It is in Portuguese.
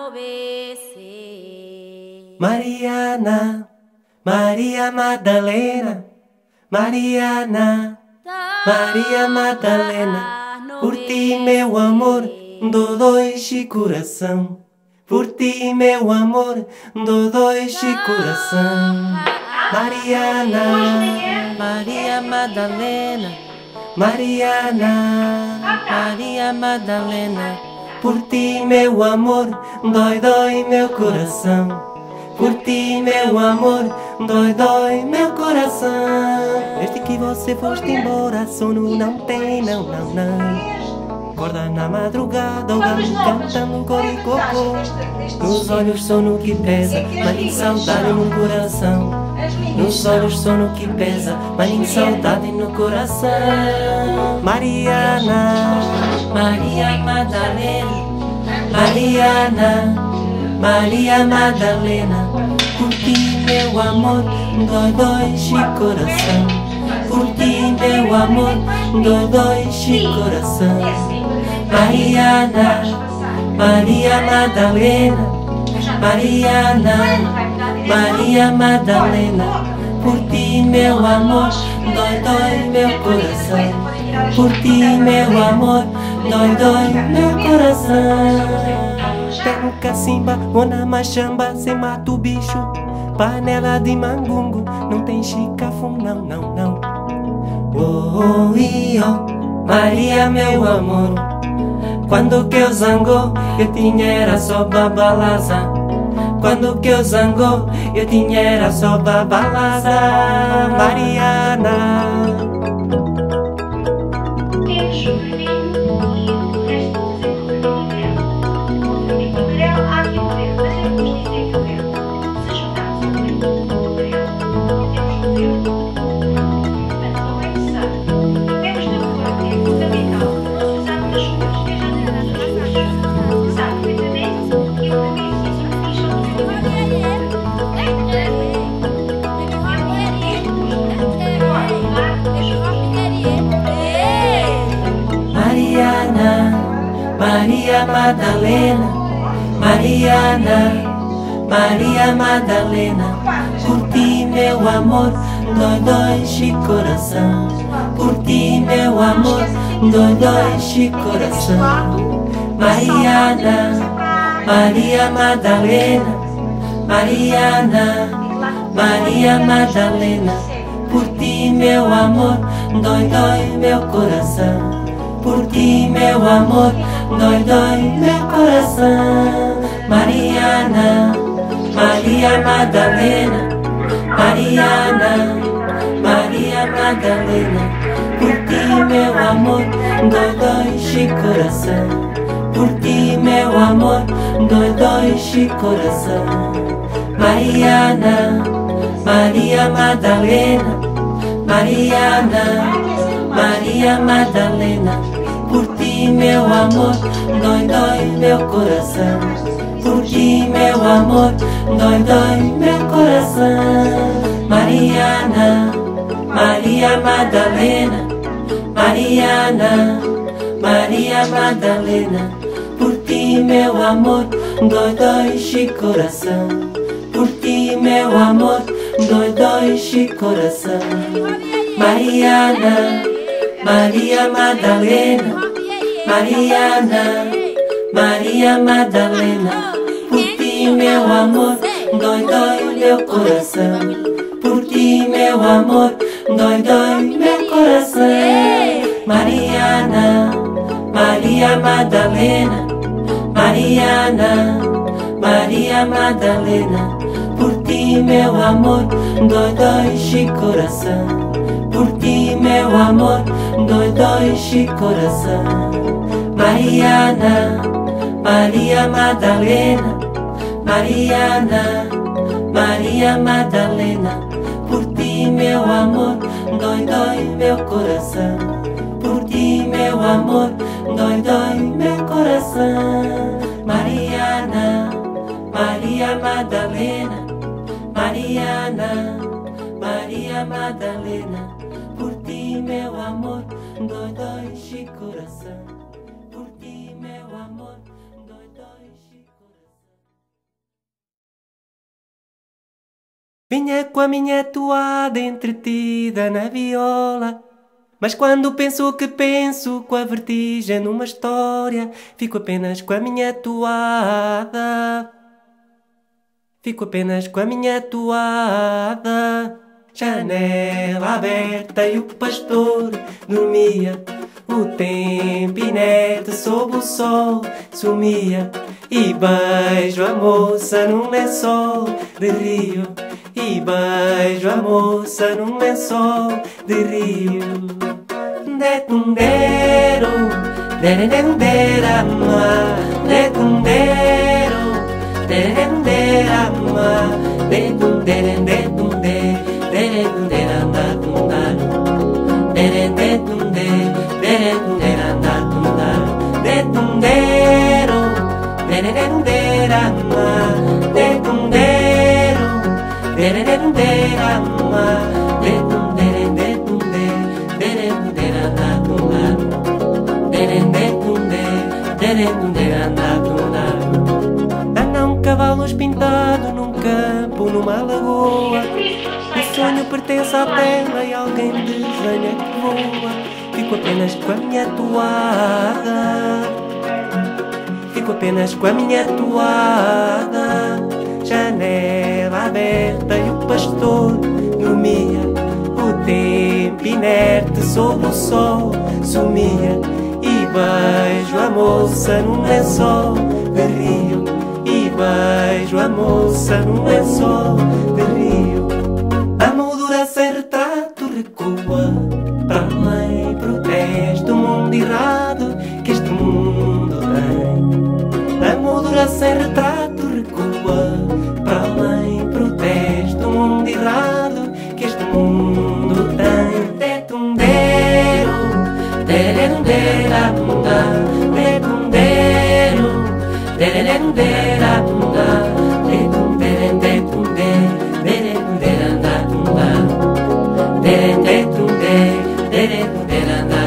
Mariana, Maria Madalena, Mariana, Maria Madalena, por ti, meu amor, dou dois de coração. Por ti, meu amor, dou dois de coração. Mariana, Maria Madalena, Mariana, Maria Madalena, por ti, meu amor, dói meu coração. Por ti, meu amor, dói meu coração. Desde que você foste embora, sono não tem, não. Acorda na madrugada, o galo cantando coricocô. Nos olhos sono que pesa, mas nem saudade no coração. Nos olhos sono que pesa, mas nem saudade no coração. Mariana, Maria Madalena, Mariana, Maria Madalena, por ti, meu amor, dói de coração. Por ti, meu amor, dói de coração. Mariana, Maria Madalena, Mariana, Maria Madalena, por ti, meu amor, dói meu coração. Por ti, meu amor, dói meu coração. Pé no cacimba ou na machamba, cê mata o bicho. Panela de mangungo, não tem chicafum, não. Oh, Maria, meu amor, quando que eu zangou, eu tinha era só babalaza. Quando que eu zangou, eu tinha era só babalaza. Mariana. Maria Madalena, Mariana, Maria Madalena, por ti, meu amor, dói de coração. Por ti, meu amor, dói de coração. Mariana, Maria Madalena, Mariana, Maria Madalena, por ti, meu amor, dói meu coração. Por ti, meu amor, dói meu coração. Mariana, Maria Madalena, Mariana, Maria Madalena, por ti, meu amor, dói de coração. Por ti, meu amor, dói de coração. Mariana, Maria Madalena, Mariana, Maria Madalena, por ti, meu amor, dói meu coração. Por ti, meu amor, dói meu coração. Mariana, Maria Madalena, Mariana, Maria Madalena, por ti, meu amor, dói de coração. Por ti, meu amor, dói de coração. Mariana, Maria Madalena, Mariana, Maria Madalena, por ti, meu amor, dói meu coração. Por ti, meu amor, dói meu coração. Mariana, Maria Madalena, Mariana, Maria Madalena, por ti, meu amor, dói de coração. Por ti, meu amor, dói de coração. Mariana, Maria Madalena, Mariana, Maria Madalena, por ti, meu amor, dói meu coração. Por ti, meu amor, dói meu coração. Mariana, Maria Madalena, Mariana, Maria Madalena, por ti, meu amor, dói de coração. Por ti, meu amor, dói de coração. Vinha com a minha toada entretida na viola. Mas quando penso que penso com a vertigem numa história, fico apenas com a minha toada. Fico apenas com a minha toada. Janela aberta e o pastor dormia. O tempo inerte sob o sol sumia. E beijo a moça num lençol de rio. E beijo a moça num lençol de rio. Detundero, derendera-ma, detundero, derendera-ma, detundere, derendera-ndatundaro, derendetunde, derendera-ndatundaro, detundero, derendera-ma, detundero, derendera-ma, anda um cavalo pintado num campo, numa lagoa. O sonho pertence à terra e alguém desenha que voa. Fico apenas com a minha toada. Fico apenas com a minha toada. Janela aberta e o pastor dormia. O tempo inerte sob o sol sumia. E beijo a moça num lençol de rio. E beijo a moça num lençol de rio. A moldura sem retrato recua. Para além protesta o mundo errado que este mundo tem. A moldura sem retrato recua. Para além protesta o mundo errado que este mundo tem. Detundero, derendera-munda, detundero, derendera-munda, detunderendetunde, derendera-ndatunda, derendetunde, derendera-ndatunda.